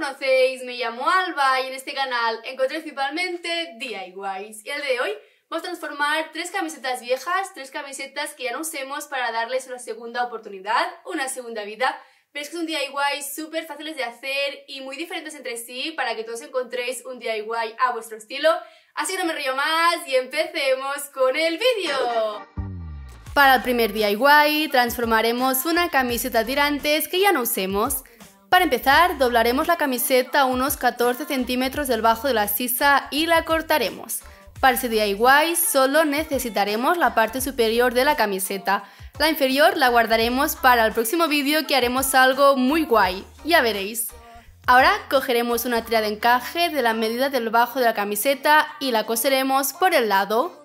conocéis, me llamo Alba y en este canal encontré principalmente DIYs. Y el de hoy vamos a transformar 3 camisetas viejas, 3 camisetas que ya no usemos para darles una segunda oportunidad, una segunda vida. Veis que son DIYs súper fáciles de hacer y muy diferentes entre sí para que todos encontréis un DIY a vuestro estilo. Así que no me río más y empecemos con el vídeo. Para el primer DIY transformaremos una camiseta tirantes que ya no usemos. Para empezar, doblaremos la camiseta a unos 14 centímetros del bajo de la sisa y la cortaremos. Para este DIY solo necesitaremos la parte superior de la camiseta. La inferior la guardaremos para el próximo vídeo, que haremos algo muy guay, ya veréis. Ahora cogeremos una tira de encaje de la medida del bajo de la camiseta y la coseremos por el lado.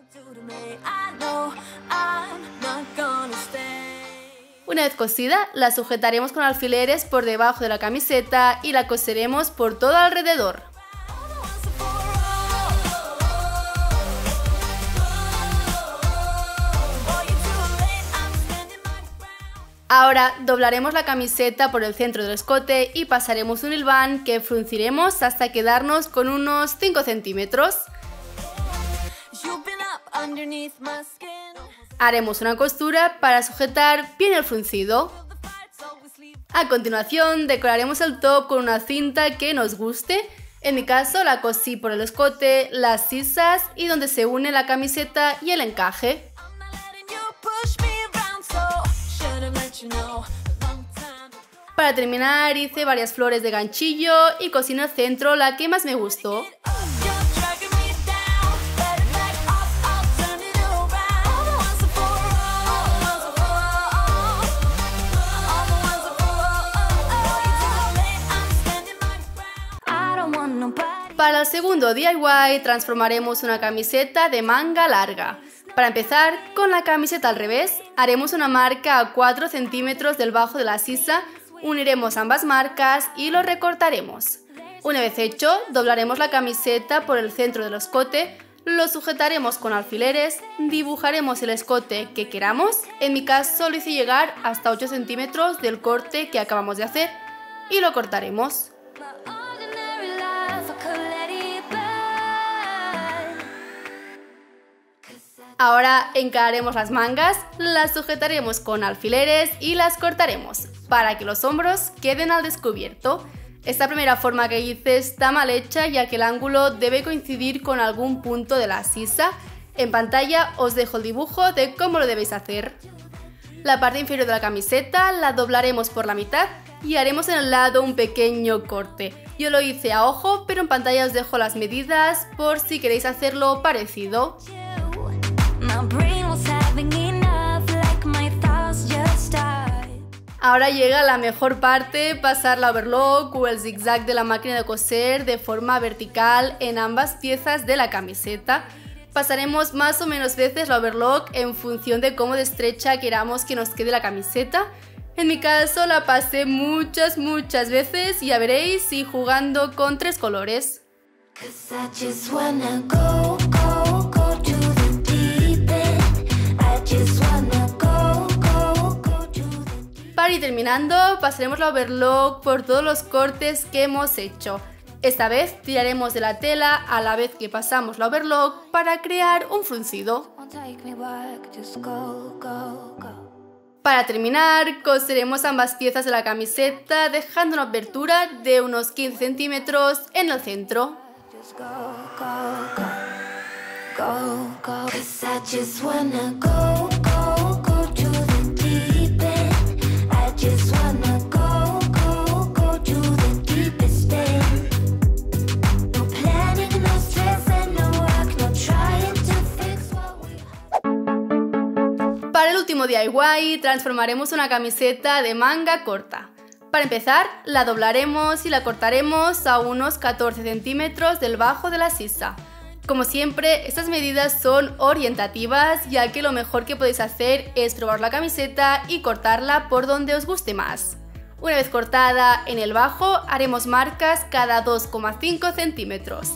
Una vez cosida, la sujetaremos con alfileres por debajo de la camiseta y la coseremos por todo alrededor. Ahora doblaremos la camiseta por el centro del escote y pasaremos un hilván que frunciremos hasta quedarnos con unos 5 centímetros. Haremos una costura para sujetar bien el fruncido. A continuación decoraremos el top con una cinta que nos guste. En mi caso la cosí por el escote, las sisas y donde se une la camiseta y el encaje. Para terminar hice varias flores de ganchillo y cosí en el centro la que más me gustó. Para el segundo DIY transformaremos una camiseta de manga larga. Para empezar, con la camiseta al revés, haremos una marca a 4 centímetros del bajo de la sisa, uniremos ambas marcas y lo recortaremos. Una vez hecho, doblaremos la camiseta por el centro del escote, lo sujetaremos con alfileres, dibujaremos el escote que queramos, en mi caso lo hice llegar hasta 8 centímetros del corte que acabamos de hacer, y lo cortaremos. Ahora encararemos las mangas, las sujetaremos con alfileres y las cortaremos, para que los hombros queden al descubierto. Esta primera forma que hice está mal hecha, ya que el ángulo debe coincidir con algún punto de la sisa. En pantalla os dejo el dibujo de cómo lo debéis hacer. La parte inferior de la camiseta la doblaremos por la mitad y haremos en el lado un pequeño corte. Yo lo hice a ojo, pero en pantalla os dejo las medidas por si queréis hacerlo parecido. Ahora llega la mejor parte, pasar la overlock o el zigzag de la máquina de coser de forma vertical en ambas piezas de la camiseta. Pasaremos más o menos veces la overlock en función de cómo de estrecha queramos que nos quede la camiseta. En mi caso la pasé muchas veces y ya veréis, y jugando con 3 colores. Para ir terminando, pasaremos la overlock por todos los cortes que hemos hecho. Esta vez tiraremos de la tela a la vez que pasamos la overlock para crear un fruncido. Para terminar, coseremos ambas piezas de la camiseta dejando una abertura de unos 15 centímetros en el centro. Para el último DIY transformaremos una camiseta de manga corta. Para empezar, la doblaremos y la cortaremos a unos 14 centímetros del bajo de la sisa. Como siempre, estas medidas son orientativas, ya que lo mejor que podéis hacer es probar la camiseta y cortarla por donde os guste más. Una vez cortada en el bajo, haremos marcas cada 2,5 centímetros.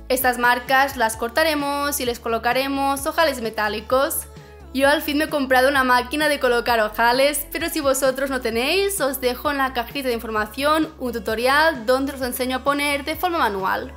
Estas marcas las cortaremos y les colocaremos ojales metálicos. Yo al fin me he comprado una máquina de colocar ojales, pero si vosotros no tenéis, os dejo en la cajita de información un tutorial donde os enseño a poner de forma manual.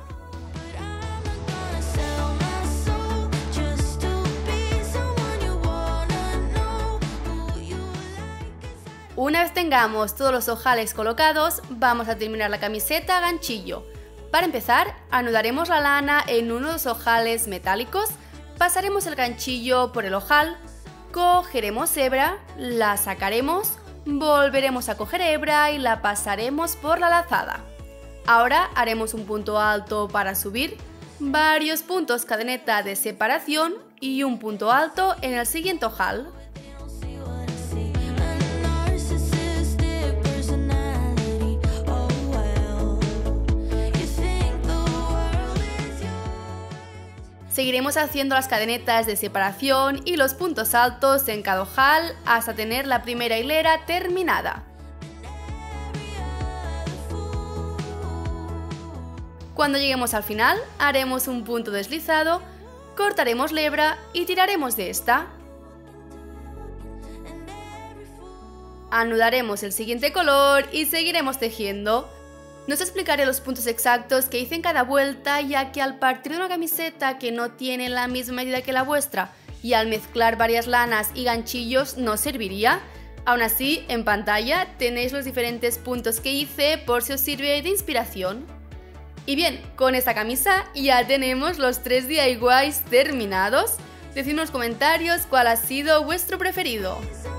Una vez tengamos todos los ojales colocados, vamos a terminar la camiseta a ganchillo. Para empezar, anudaremos la lana en uno de los ojales metálicos, pasaremos el ganchillo por el ojal, cogeremos hebra, la sacaremos, volveremos a coger hebra y la pasaremos por la lazada. Ahora haremos un punto alto para subir, varios puntos cadeneta de separación y un punto alto en el siguiente ojal. Seguiremos haciendo las cadenetas de separación y los puntos altos en cada ojal hasta tener la primera hilera terminada. Cuando lleguemos al final, haremos un punto deslizado, cortaremos la hebra y tiraremos de esta. Anudaremos el siguiente color y seguiremos tejiendo. No os explicaré los puntos exactos que hice en cada vuelta, ya que al partir de una camiseta que no tiene la misma medida que la vuestra y al mezclar varias lanas y ganchillos no serviría. Aún así, en pantalla tenéis los diferentes puntos que hice por si os sirve de inspiración. Y bien, con esta camisa ya tenemos los 3 DIYs terminados. Decidme en los comentarios cuál ha sido vuestro preferido.